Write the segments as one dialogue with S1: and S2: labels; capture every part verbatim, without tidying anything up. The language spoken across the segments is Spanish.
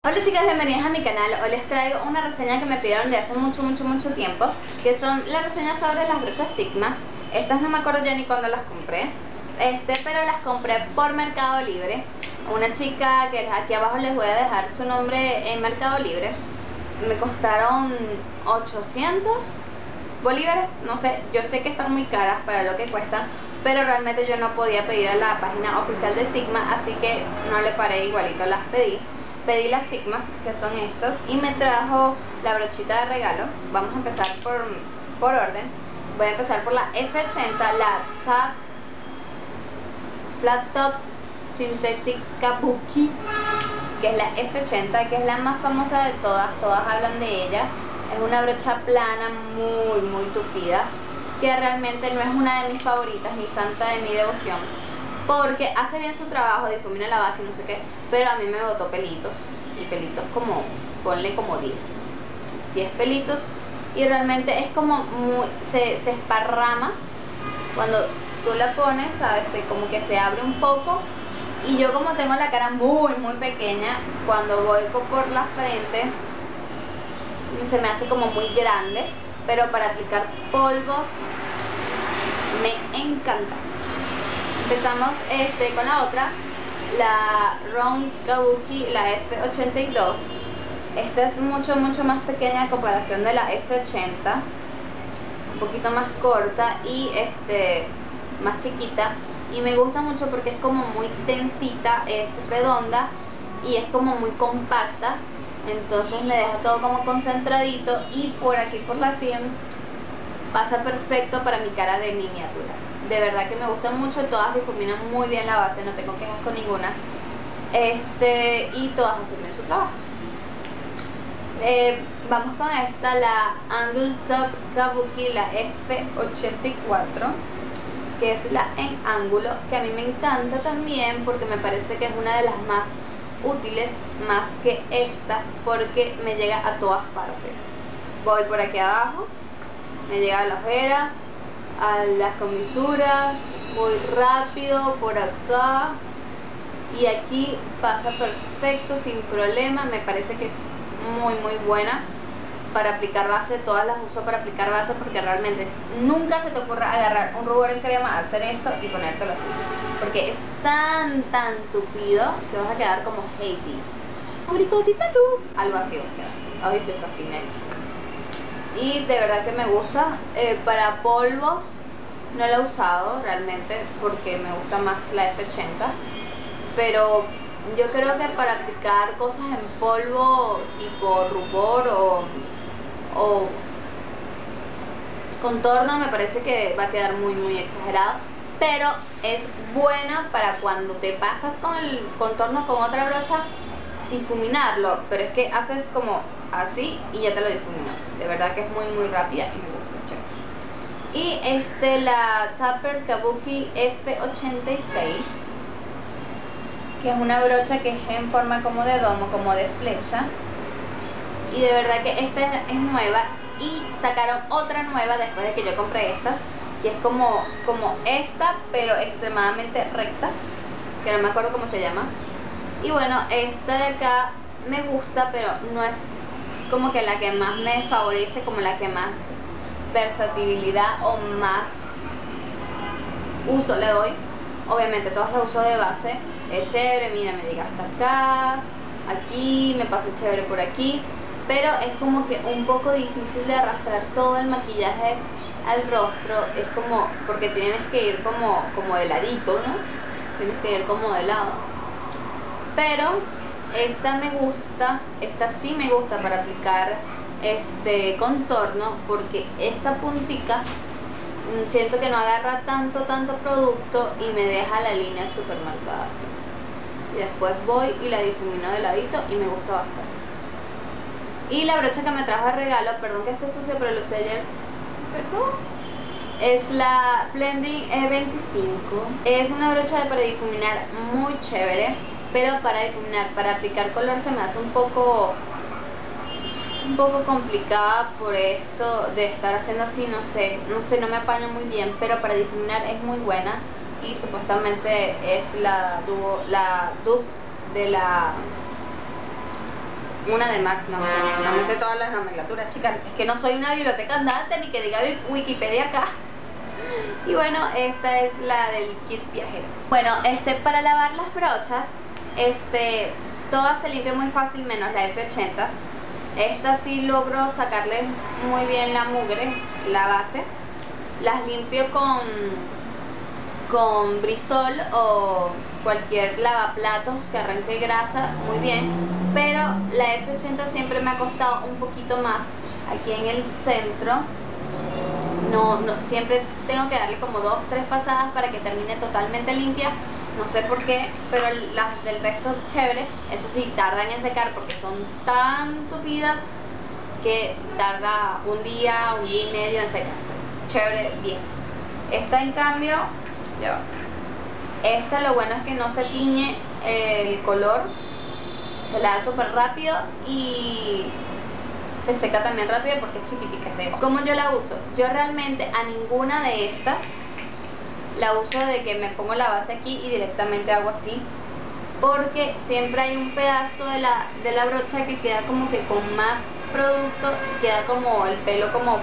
S1: Hola chicas, bienvenidas a mi canal. Hoy les traigo una reseña que me pidieron de hace mucho, mucho, mucho tiempo, que son las reseñas sobre las brochas Sigma. Estas no me acuerdo ya ni cuándo las compré, este, pero las compré por Mercado Libre. Una chica que aquí abajo les voy a dejar su nombre en Mercado Libre. Me costaron ochocientos bolívares, no sé, yo sé que están muy caras para lo que cuestan, pero realmente yo no podía pedir a la página oficial de Sigma, así que no le paré, igualito las pedí. Pedí las Sigmas, que son estos, y me trajo la brochita de regalo. Vamos a empezar por, por orden. Voy a empezar por la F ochenta, la Top Flat Top Synthetic Kabuki, que es la F ochenta, que es la más famosa de todas. Todas hablan de ella. Es una brocha plana, muy, muy tupida, que realmente no es una de mis favoritas, ni santa de mi devoción, porque hace bien su trabajo, difumina la base y no sé qué, pero a mí me botó pelitos, y pelitos como, ponle como diez diez pelitos, y realmente es como muy, se, se esparrama cuando tú la pones, ¿sabes? Se, como que se abre un poco, y yo como tengo la cara muy, muy pequeña, cuando voy por la frente, se me hace como muy grande, pero para aplicar polvos me encanta. Empezamos este, con la otra, la Round Kabuki, la F ochenta y dos. Esta es mucho, mucho más pequeña en comparación de la F ochenta, un poquito más corta y este, más chiquita. Y me gusta mucho porque es como muy tensita, es redonda y es como muy compacta. Entonces me deja todo como concentradito, y por aquí por la sien pasa perfecto para mi cara de miniatura. De verdad que me gusta mucho, todas difuminan muy bien la base, no tengo quejas con ninguna, este y todas hacen bien su trabajo. Eh, vamos con esta, la Angle Top Kabuki, la F ochenta y cuatro, que es la en ángulo, que a mí me encanta también porque me parece que es una de las más útiles, más que esta, porque me llega a todas partes. Voy por aquí abajo, me llega a la ojera, a las comisuras, voy rápido por acá, y aquí pasa perfecto, sin problema. Me parece que es muy muy buena para aplicar base. Todas las uso para aplicar base porque realmente nunca se te ocurra agarrar un rubor en crema, hacer esto y ponértelo así, porque es tan tan tupido que vas a quedar como Heidi, algo así vas a quedar. Ay, desafiné, chica. Y de verdad que me gusta. Eh, para polvos no la he usado realmente porque me gusta más la F ochenta, pero yo creo que para aplicar cosas en polvo tipo rubor o, o contorno me parece que va a quedar muy muy exagerado, pero es buena para cuando te pasas con el contorno con otra brocha, difuminarlo, pero es que haces como así y ya te lo difuminó. De verdad que es muy muy rápida y me gusta, chévere. Y este, la Tupper Kabuki F ochenta y seis, que es una brocha que es en forma como de domo, como de flecha, y de verdad que esta es, es nueva, y sacaron otra nueva después de que yo compré estas, y es como, como esta, pero extremadamente recta, que no me acuerdo cómo se llama. Y bueno, esta de acá me gusta, pero no es como que la que más me favorece, como la que más versatilidad o más uso le doy. Obviamente todas las uso de base, es chévere, mira, me llega hasta acá, aquí, me pasa chévere por aquí, pero es como que un poco difícil de arrastrar todo el maquillaje al rostro. Es como, porque tienes que ir como, como de ladito, ¿no? Tienes que ir como de lado. Pero esta me gusta, esta sí me gusta para aplicar este contorno, porque esta puntica siento que no agarra tanto tanto producto y me deja la línea súper marcada. Y después voy y la difumino de ladito y me gusta bastante. Y la brocha que me trajo de regalo, perdón que esté sucia, pero lo usé ayer, perdón, es la Blending E veinticinco. Es una brocha para difuminar muy chévere, pero para difuminar, para aplicar color se me hace un poco un poco complicada por esto de estar haciendo así, no sé, no sé, no me apaño muy bien, pero para difuminar es muy buena, y supuestamente es la duo, la dupe de la una de MAC, no sé, no me sé todas las nomenclaturas, chicas, es que no soy una biblioteca andante ni que diga Wikipedia acá. Y bueno, esta es la del kit viajero. Bueno, este para lavar las brochas, este, todas se limpian muy fácil menos la F ochenta. Esta sí logro sacarle muy bien la mugre, la base. Las limpio con, con Brisol o cualquier lavaplatos que arranque grasa muy bien. Pero la F ochenta siempre me ha costado un poquito más aquí en el centro. No, no, siempre tengo que darle como dos, tres pasadas para que termine totalmente limpia. No sé por qué, pero las del resto chéveres. Eso sí, tardan en secar porque son tan tupidas que tarda un día, un día y medio en secarse. Chévere, bien. Esta en cambio, ya va. Esta lo bueno es que no se tiñe el color, se la da súper rápido y se seca también rápido porque es chiquitica. ¿Cómo yo la uso? Yo realmente a ninguna de estas la uso de que me pongo la base aquí y directamente hago así, porque siempre hay un pedazo de la, de la brocha que queda como que con más producto, queda como el pelo como,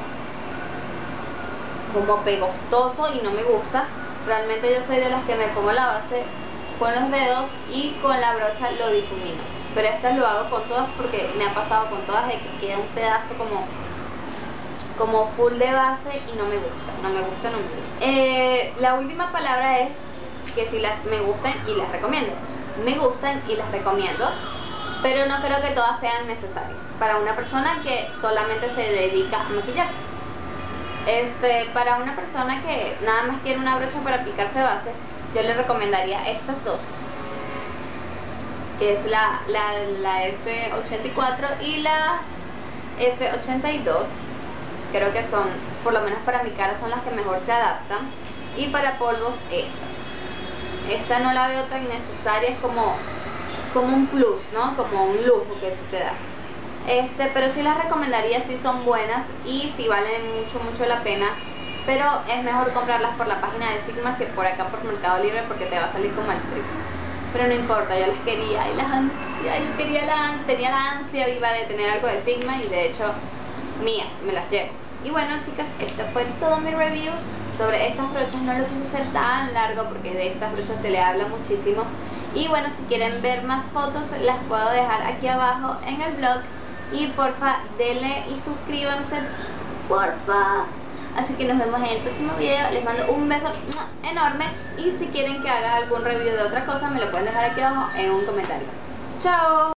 S1: como pegostoso y no me gusta. Realmente yo soy de las que me pongo la base con los dedos y con la brocha lo difumino, pero estas lo hago con todas porque me ha pasado con todas de que queda un pedazo como como full de base y no me gusta, no me gusta, no me gusta. Eh, la última palabra es que si las me gustan y las recomiendo. Me gustan y las recomiendo, pero no creo que todas sean necesarias para una persona que solamente se dedica a maquillarse. Este, para una persona que nada más quiere una brocha para aplicarse base, yo le recomendaría estas dos, que es la, la, la F ochenta y cuatro y la F ochenta y dos. Creo que son, por lo menos para mi cara, son las que mejor se adaptan. Y para polvos esta. Esta no la veo tan necesaria, es como, como un plus, ¿no? Como un lujo que tú te das. Este, pero sí las recomendaría, sí son buenas y sí valen mucho, mucho la pena. Pero es mejor comprarlas por la página de Sigma que por acá por Mercado Libre porque te va a salir como el triple. Pero no importa, yo las quería y las ansia, yo quería la, tenía la ansia viva de tener algo de Sigma y de hecho mías, me las llevo. Y bueno, chicas, esto fue todo mi review sobre estas brochas. No lo quise hacer tan largo porque de estas brochas se le habla muchísimo. Y bueno, si quieren ver más fotos las puedo dejar aquí abajo en el blog. Y porfa, denle y suscríbanse, porfa. Así que nos vemos en el próximo video. Les mando un beso enorme. Y si quieren que haga algún review de otra cosa, me lo pueden dejar aquí abajo en un comentario. ¡Chao!